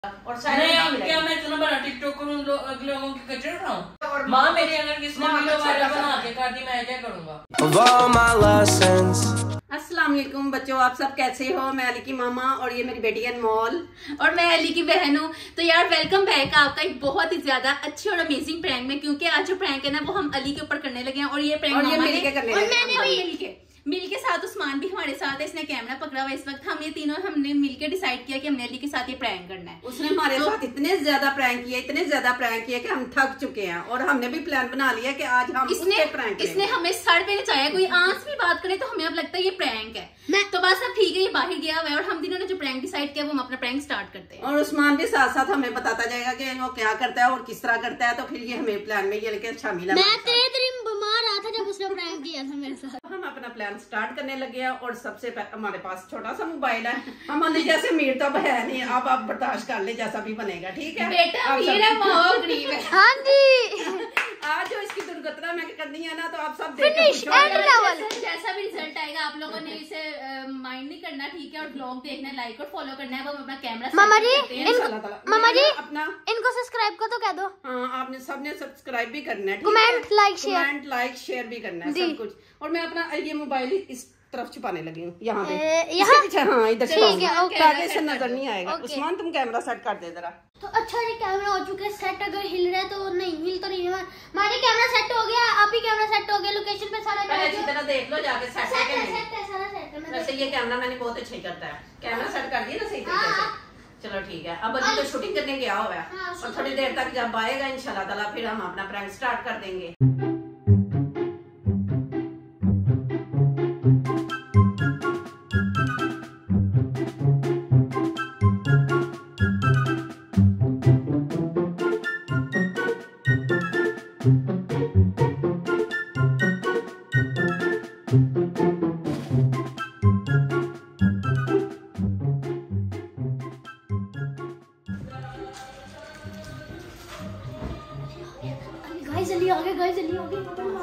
और क्या मैं इतना बड़ा टिकटॉक करूँ लोगों की कचरे उठाऊं? माँ मेरी अगर किसने वीडियो वायरल बना के कर दी मैं क्या करूँगा? अस्सलाम वालेकुम बच्चों, आप सब कैसे हो? मैं अली की मामा और ये मेरी बेटी अनमोल और मैं अली की बहन हूँ। तो यार वेलकम बैक आपका एक बहुत ही ज्यादा अच्छी और अमेजिंग प्रैंक में, क्योंकि आज जो प्रैंक है ना वो हम अली के ऊपर करने लगे हैं और ये प्रैंक मामा ने मिल के साथ उस्मान भी हमारे साथ है, इसने कैमरा पकड़ा हुआ इस वक्त। हम ये तीनों हमने मिलकर डिसाइड किया कि हमने अली के साथ ये प्रैंक करना है। उसने हमारे साथ इतने ज्यादा प्रैंक किए कि हम थक चुके हैं और हमने भी प्लान बना लिया कि आज हम इसने हमें सड़ पे नचाया। कोई आंस भी बात करे तो हमें अब लगता है ये प्रैंक है। तो बस अब ठीक है, ये बाहर गया हुआ है और हम तीनों ने जो प्रैंक डिसाइड किया वो हम अपना प्रैंक स्टार्ट करते हैं। और उस्मान भी साथ साथ हमें बताता जाएगा कि वो क्या करता है और किस तरह करता है। तो फिर ये हमें प्लान में ये लेके शामिल है। मैं बीमार रहा था जब उसने प्रैंक किया था मेरे साथ। हम अपना प्लान स्टार्ट करने लगे हैं और सबसे पहले हमारे पास छोटा सा मोबाइल है। हमने जैसे मीर तो है नहीं, अब आप बर्दाश्त कर ले जैसा भी बनेगा, ठीक है बेटा। गरीब है। हाँ जी। आज जो इसकी दुर्घटना में करनी है ना, तो आप सब जैसा भी रिजल्ट आएगा आप लोगों ने इसे माइंड नहीं करना, ठीक है। और ब्लॉग देखना, लाइक और फॉलो करना है। वो अपना कैमरा मामा जी अपना इनको सब्सक्राइब कर तो कह दो। हाँ, आपने सबने सब्सक्राइब भी करना है, कमेंट लाइक शेयर भी करना है, सब कुछ। और मैं अपना ये मोबाइल इस तरफ छुपाने लगी हूँ, यहाँ पे हाँ इधर से नजर नहीं आएगा। उस्मान तुम कैमरा सेट कर दे जरा। तो अच्छा ये कैमरा हो चुका है सेट। अगर हिल रहा है तो नहीं, हिल तो नहीं है। हमारे कैमरा सेट हो गया, आप ही कैमरा सेट हो गया। लोकेशन पे सारा अच्छी तरह देख लो जाके सेट है कि नहीं। सारा सेट है। वैसे ये कैमरा मैंने बहुत अच्छा ही करता है। कैमरा सेट कर दिया ना सही तरीके से। चलो ठीक है, अब अभी तो शूटिंग करने गया हुआ है और थोड़ी देर तक जब आएगा इंशाल्लाह ताला फिर हम अपना प्रैंक स्टार्ट कर देंगे। जल्दी आ गए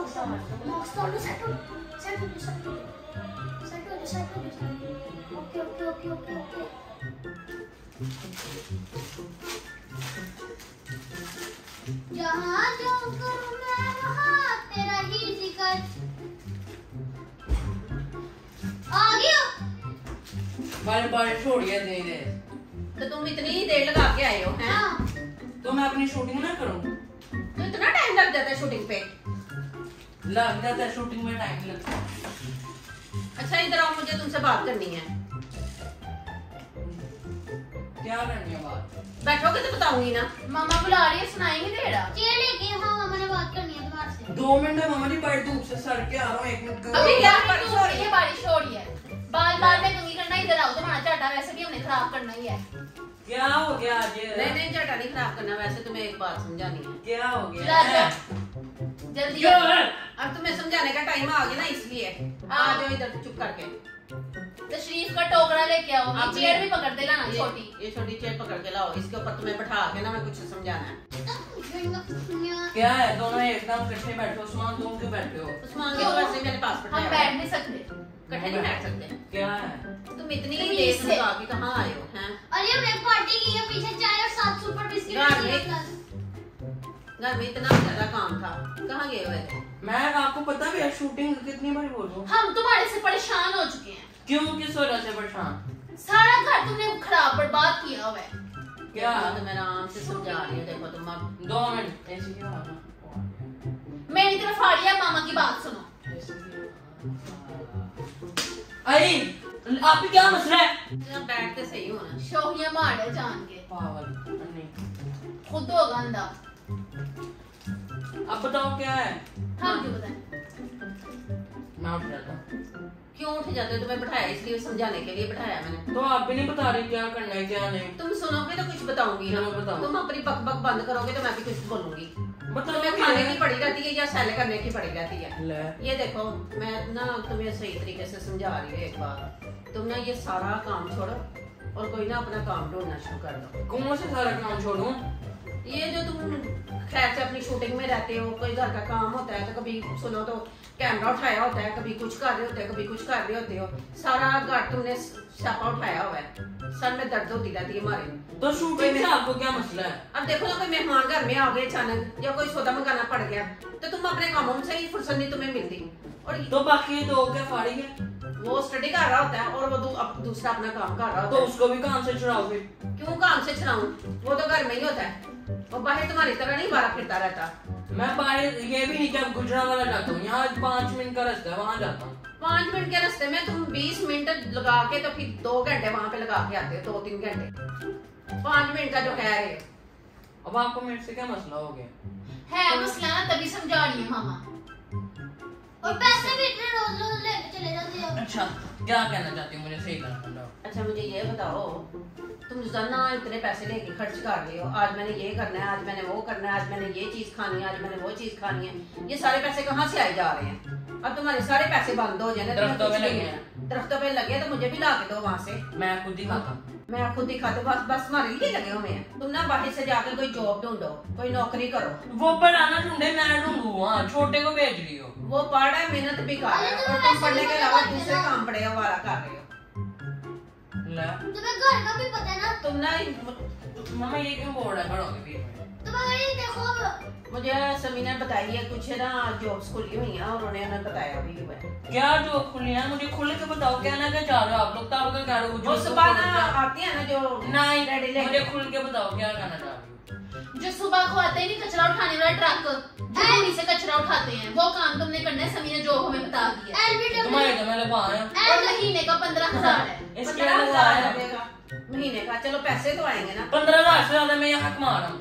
ओके। जहाँ जो करूँ मैं वहाँ तेरा ही जिक्र आ गया। बारिश हो रही है धीरे। तो तुम इतनी देर लगा के आए हो हैं? हाँ। तो मैं अपनी शूटिंग ना करूँ? तो इतना टाइम लग जाता है शूटिंग पे? लग जाता है, शूटिंग में टाइम लगता है। अच्छा इधर आओ, मुझे तुमसे बात करनी है। क्या करनी है बात? बैठोगे तो बताऊंगी ना। मामा बुला रही है, सुनाएंगे तेरा चेयर लेके। हाँ मामा ने बात करनी है तुम्हारे से। 2 मिनट है मामा जी, बड़ी धूप से सड़ के आ रहा हूँ। 1 मिनट का अभी क्या बारिश हो रही है? बारिश हो रही है। बाल में कंघी करना। इधर आओ, तुम्हारा चाटा वैसे भी हमने खराब करना ही है। क्या हो गया आज? नहीं चाटा नहीं खराब करना, वैसे तुम्हें एक बात समझानी है। क्या हो गया? जल्दी अब तुम्हें समझाने का टाइम आ गया ना, इसलिए आ जाओ इधर चुप करके। तशरीफ का टोकरा लेके आओ। आप चेयर भी पकड़ देना ना, छोटी ये छोटी चेयर पकड़ के लाओ। इसके ऊपर तुम्हें बैठा के ना मैं कुछ समझाना है। क्या है? दोनों एकदम इकट्ठे बैठे हो। उस्मान तुम क्यों बैठे हो? उस्मान की वजह से मेरे पास हम बैठ नहीं सकते, इकट्ठे नहीं बैठ सकते। क्या है? तुम इतनी देर से आके कहाँ आए हो हैं? अरे हमने पार्टी की है, पीछे चाय और 7 सुपर बिस्किट। घर में इतना ज्यादा काम था, कहाँ गए हुए थे? मैं आपको पता भी है शूटिंग कितनी बार बोलूं? हम तुम्हारे से परेशान हो चुके हैं। क्यों? किस वजह से परेशान? सारा घर तुमने खराब बर्बाद किया हुआ है। क्या? तो मैं आराम से समझा रही हूँ। देखो तुम अब 2 मिनट ऐसे क्यों आ रहा? मेरी तरफ आ रही है, मामा की बात सुनो। अरे आप क्या मसला है? बैठ के सही होना। शोहिया मार है जान के पागल नहीं, खुद होगा अंधा। अब बताओ क्या है? हम क्यों बताएं? मैं उठ जाता। क्यों उठ जाते हो? तुम्हें बैठाया इसलिए, समझाने के लिए बैठाया मैंने। तो आप भी नहीं बता रही क्या करना है क्या नहीं। तुम सुनोगे तो कुछ बताऊंगी ना। तुम अपनी बक बक बंद करोगे तो मैं भी कुछ बोलूंगी। मतलब तुम्हें खाने की पड़ी रहती है या सेल करने की पड़ी रहती है? ये देखो मैं ना तुम्हें सही तरीके से समझा रही हूँ। एक बार तुम ना ये सारा काम छोड़ो और कोई ना अपना काम ढूंढना शुरू कर दो। कौन से सारा काम छोड़ूं? ये जो तुम खैर से अपनी शूटिंग में रहते हो, कोई घर का काम होता है तो कभी सुनो तो कैमरा उठाया होता है, कभी कुछ कर रहे होते हो, कभी कुछ कर रहे होते हो, सारा घर तुमने स्यापा उठाया हुआ है, सर में दर्द होती रहती है हमारे। तो शूटिंग से आपको क्या मसला है? अब देखो ना, कोई मेहमान घर में आ गए अचानक या कोई सौदा मंगाना पड़ गया तो तुम अपने कामों से ही फुर्सत नहीं तुम्हें मिलती। और तो बाकी दो क्या फाड़ी है? वो स्टडी कर रहा होता है और वो दूसरा अपना काम कर रहा होता तो है। उसको भी काम से छुड़ाओ फिर? क्यों काम से छुड़ाऊं? वो तो घर में ही होता है, वो बाहर तुम्हारी तरह नहीं बाहर फिरता रहता। मैं बाहर ये भी नहीं कि अब गुजरावाला जाता हूँ, यहाँ 5 मिनट का रास्ता है, वहाँ जाता हूँ। 5 मिनट के रास्ते में तुम 20 मिनट लगा के तो फिर 2 घंटे वहाँ पे लगा के आते हो, 2-3 घंटे। 5 मिनट का जो कह रहे हो। अब आपको मेरे से क्या मसला हो गया? है मसला ना, तभी समझा रही हूँ मामा। और पैसे भी इतने रोज रोज लेके चले जाते हो। अच्छा क्या कहना चाहती हूँ, मुझे सही करना। अच्छा मुझे ये बताओ, तुम रोजाना इतने पैसे लेके खर्च कर रहे हो, आज मैंने ये करना है, आज मैंने वो करना है, आज मैंने ये चीज खानी है, आज मैंने वो चीज खानी है, ये सारे पैसे कहाँ से आए जा रहे हैं? अब तुम्हारे सारे पैसे बंद हो जाए, दरख्तों पे लगे हैं। दरख्तों पे लगे तो मुझे भी ला के दो वहाँ से। मैं खुद ही खाता हूँ। मैं खुद ही खाते, बस हमारे लिए लगे हुए हैं। तुम ना बाहर से जाके कोई जॉब ढूंढो, कोई नौकरी करो। वो पढ़ाना ढूंढे, मैं ढूंढू, हाँ छोटे को भेज रही हो। वो पढ़ रहा है, मेहनत भी कर रहा है, और तुम पढ़ने के अलावा दूसरे काम पड़े वाला कर रहे हो। तुम्हें घर का भी पता है ना। तुम ना मामा ये क्यों बोल रहा है बड़ों के बीच में? तुम्हारे देखो मुझे समी ने बताई है कुछ ना जॉब्स खुली हुई हैं और उन्होंने बताया भी हुआ है। क्या जॉब खुली है? मुझे खुल के बताओ, क्या ना क्या चाह रहे हो आप लोग? तब कह रहे हो वो सुबह ना आती है ना जो नहीं, रेडी मुझे खुल के बताओ क्या कहना चाह रहे हो? जो सुबह को आते ही नहीं कचरा उठाने वाला ट्रक, जो दूरी से कचरा उठाते हैं, वो काम तुमने करना है। समी ने जो हमें बता दिया। तुम्हारे तो मैं लगवा आया। और महीने का 15,000 है। इसके लिए लगवा आया महीने का। चलो पैसे तो आएंगे ना। 15,000 से ज्यादा मैं यहाँ कमा रहा हूँ।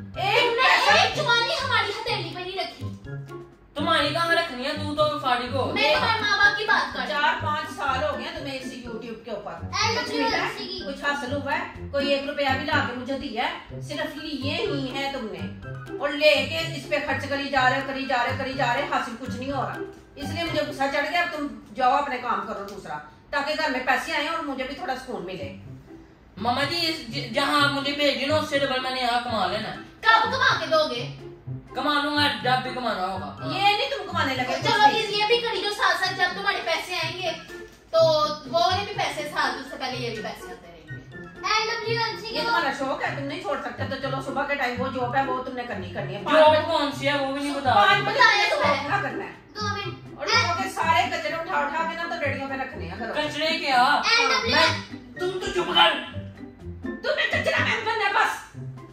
एक चुमानी हमारी हथेली पे नहीं रखी। तुम्हारी कहाँ रखनी है? तू तो फाड़ी को। मैं तुम्हारे माँ बाप की बात कर। 4-5 साल हो गए तुम्हें इस YouTube के ऊपर। कुछ हासिल हुआ है? कोई 1 रुपया भी लाके मुझे दिया है? सिर्फ ये ही है तुमने, और लेके इस पे खर्च करी जा रहे, हासिल कुछ नहीं हो रहा। इसलिए मुझे गुस्सा चढ़ गया। अब तुम जाओ अपने काम करो दूसरा, ताकि घर में पैसे आए और मुझे भी थोड़ा सुकून मिले। मामा जी जहाँ आप मुझे भेजी ना उससे डबल मैंने यहाँ कमा लेना। कब कमा के दोगे? कमा लूंगा जब भी कमाना होगा। ये नहीं तुम कमाने लगे। चलो ये भी करी जो साथ साथ जब तुम्हारे पैसे आएंगे तो वो वाले भी पैसे साथ, उससे पहले ये भी पैसे आते रहेंगे। ये तुम्हारा शौक है, तुम नहीं छोड़ सकते। तो चलो सुबह के टाइम वो जॉब है वो तुमने करनी है। जॉब कौन सी है वो भी नहीं बता। 5 बजे क्या करना है? 2 मिनट। और लोगों के सारे कचरे उठा के ना तो रेडियो पे रखने हैं घरों। कचरे क्या? तुम तो चुप कर। तुम्हें कचरा मैन बनना है बस।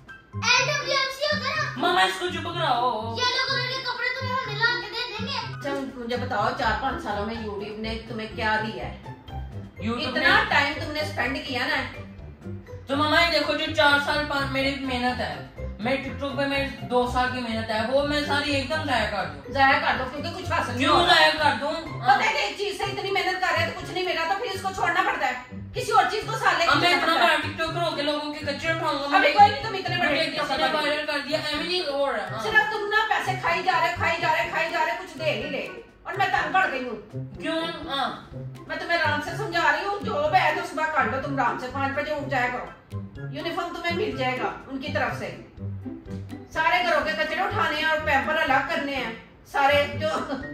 LWMC होता है ना। मामा इसको चुप कराओ। येलो कलर के कपड़े तुम्हें हम ला के दे देंगे। अच्छा मुझे बताओ, 4-5 सालों में YouTube ने तुम्हें क्या दिया है? YouTube इतना टाइम तुमने स्पेंड किया ना। तो मामा ये देखो, जो 4 साल मेरी मेहनत है, मेरे टिकटॉक पे मेरी 2 साल की मेहनत है, वो मैं सारी एकदम जाया कर दूं। जाया कर दो क्योंकि कुछ हासिल नहीं क्यों हो रहा। जाया कर दूं? पता है कि एक चीज से इतनी मेहनत कर रहे हैं तो कुछ नहीं मिला तो फिर इसको छोड़ना पड़ता है, किसी और चीज को साथ लेके मैं चलना इतना पड़ता है। बड़ा टिकटॉकर होके लोगों के कचरे उठाऊंगा? अभी कोई नहीं, तुम इतने बड़े किसी ने वायरल कर दिया, एवरीथिंग हो रहा है। सिर्फ तुम ना पैसे खाई जा रहे, कुछ दे नहीं ले, और मैं तंग पड़ गई हूँ। क्यों? मैं तुम्हें आराम से समझा रही हूँ, जॉब है तो सुबह कर लो तुम आराम से, 5 बजे उठ जाया करो, यूनिफॉर्म तुम्हें मिल जाएगा उनकी तरफ से। सारे घरों के कचरे उठाने हैं और पैम्पर अलग करने हैं, सारे जो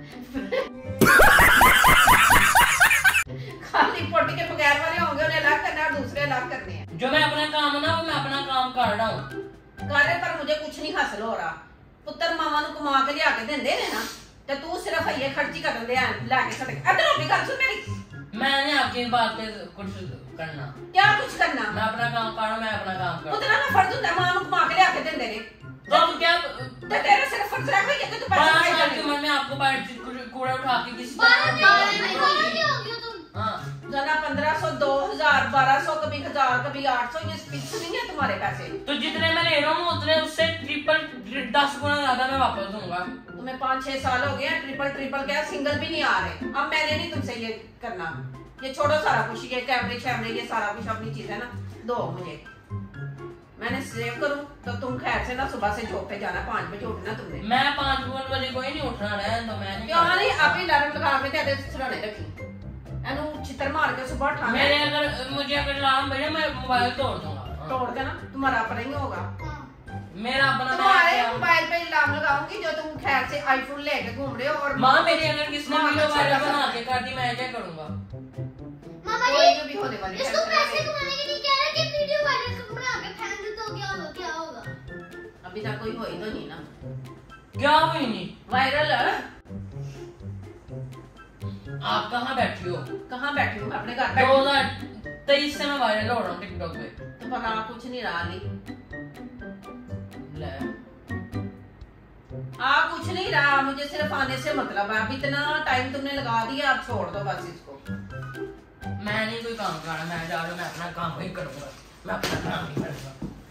खाली पोटी के बगैर वाले होंगे उन्हें अलग करना है और दूसरे अलग करने हैं। जो मैं अपना काम ना वो मैं अपना काम कर रहा हूँ। कार्य पर मुझे कुछ नहीं हासिल हो रहा। पुत्र मामा नु कमा के लिया के देंदे ने ना, ते तू सिर्फ ये खर्ची कर दे लाके सड़क। इधर भी कर सुन मेरी। मैंने आपकी बात पे कुछ करना। क्या कुछ करना? मैं अपना काम कर रहा हूँ, मैं अपना काम कर। उतना ना फर्ज होता है मां नु कमा के लिया के देंदे ने। तो अब क्या? ते तेरा सिर्फ फर्ज रखा है कि तू पैसे 12 खाई साल की जा। उम्र में आपको बाहर कूड़ा उठा के किसी जना 1500, 2000, 1200, कभी 1000, कभी 800, ये फिक्स नहीं है तुम्हारे पैसे। तो जितने मैं ले रहा हूँ उतने उससे ट्रिपल 10 गुना ज्यादा मैं वापस दूंगा। तुम्हें 5-6 साल हो गए, ट्रिपल क्या, सिंगल भी नहीं आ रहे। अब मैंने नहीं तुमसे ये करना, ये छोड़ो सारा कुछ, ये कैमरे शैमरे ये सारा कुछ अपनी चीज है ना, दो मुझे, मैंने सेव करूं तो तुम खैर से ना सुबह से जॉब पे जाना, 5 बजे उठना तुमने। मैं 5 बजे कोई नहीं उठना रहा तो मैं नहीं। क्यों नहीं? आप ही अलार्म लगा के तेरे सिरहाने रखी, एनु चित्र मार के सुबह उठाना। मुझे अगर अलार्म बजे मैं मोबाइल तोड़ दूंगा। तोड़ देना, तुम्हारा अपना ही होगा। मेरा अपना तुम्हारे मोबाइल पे इल्जाम लगाऊंगी जो तुम खैर से आईफोन लेके घूम रहे हो। और माँ मेरी अगर किसने वीडियो वायरल बना के कर दी मैं क्या करूंगा? मामा कोई भी होने वाली इसको पैसे कमाने के लिए कह रहा है कि वीडियो वायरल बना के फेंक दे तो क्या होगा? अभी तक कोई हो ही तो नहीं ना। क्या हुई नहीं वायरल? आप कहाँ बैठी हो? कहाँ बैठी हूँ? अपने घर बैठी। 2023 से मैं वायरल हो रहा हूँ टिकटॉक पे। तो बना कुछ नहीं रहा ली। कुछ नहीं रहा, मुझे सिर्फ आने से मतलब है। अब इतना टाइम तुमने लगा दिया, अब छोड़ दो बस इसको। मैं नहीं कोई काम करना, मैं जा रहा हूँ, मैं अपना काम ही करूँगा, मैं अपना काम ही करूँगा,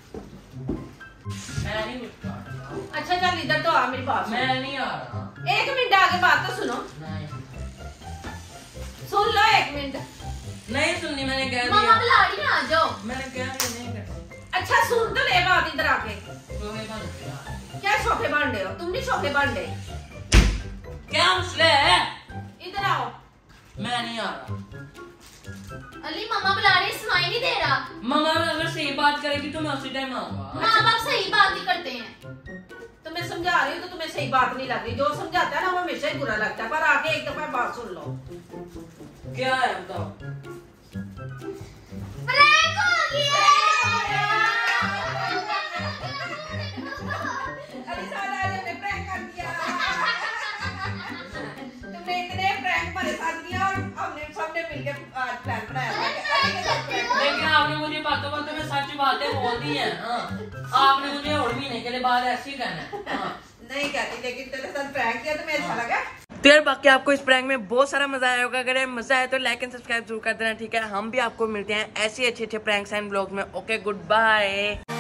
मैं नहीं कुछ करना। अच्छा चल इधर तो आ, मेरी बात सुन। मैं नहीं आ रहा। एक मिनट आगे बात तो सुनो। नहीं सुन लो एक मिनट। नहीं सुननी, मैंने कह दिया। मामा बुला रही है, आ जाओ। मैंने कह दिया नहीं करना। अच्छा सुन तो ले बात इधर आके। सोफे बन गया। क्या सोफे बन रहे हो? तुम नहीं सोफे बन रहे। क्या मसला है? इधर आओ। मैं नहीं आ रहा। अली मामा बुला रही, सुनाई नहीं दे रहा। मम्मा अगर सही बात करेगी तो मैं उसी टाइम आऊंगा। माँ बाप सही बात ही करते हैं। तुम्हें समझा रही हूँ तो तुम्हें सही बात नहीं लग रही। जो समझाता है ना वो हमेशा ही बुरा लगता है। पर आके एक दफा बात सुन लो। क्या है बताओ? प्रैंक हो गया। अरे साला आज हमने प्रैंक कर दिया। तुमने इतने प्रैंक हमारे साथ किया और हमने सबने मिलकर आज प्लान बनाया था। लेकिन आपने मुझे बातों बातों में सच बातें बोल दी हैं। हाँ, आपने मुझे और महीने के लिए बाद ऐसे ही कहना है। हाँ। नहीं कहती, लेकिन तेरे साथ प्रैंक किया तो मैं अच्छा लगा। तो यार बाकी आपको इस प्रैंक में बहुत सारा मजा आया होगा। अगर मजा आया तो लाइक एंड सब्सक्राइब जरूर कर देना, ठीक है? हम भी आपको मिलते हैं ऐसे अच्छे प्रैंक्स एंड ब्लॉग में। Okay, good bye.